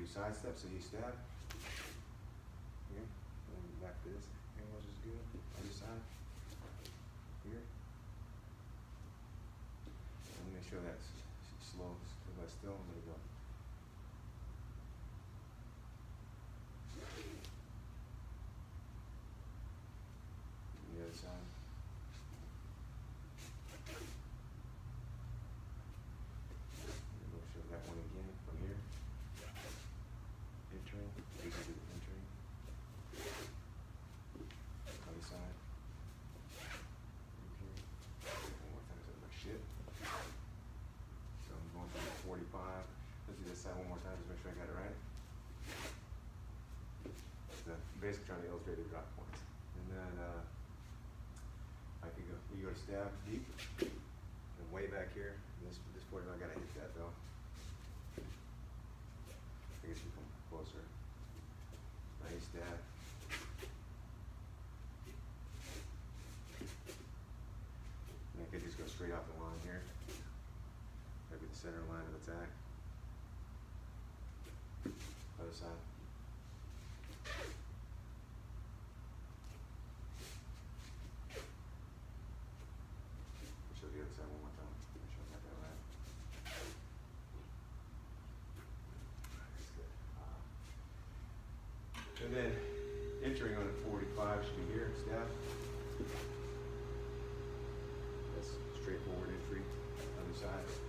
side step, so you stab. Here, and back to this. Angle is good. Other side. Here. And make sure that's slow, but still, I'm gonna go. And the other side. And we'll show that one again from here. Entering, we can do the entering. Other side. Okay. One more time, so like shit. So I'm going from 45. Let's do this side one more time, just make sure I got it right. So basically trying to illustrate the drop points. And then I could go, you go to stab deep, and way back here. This 45, I gotta hit that though. I guess you come closer. Nice stab. And I could just go straight off the line here. Maybe the center line of attack. Other side. Show the other side one more time. Make sure I got that right. That's good. And then entering on a 45 should be here, stab. That's straightforward entry. Other side.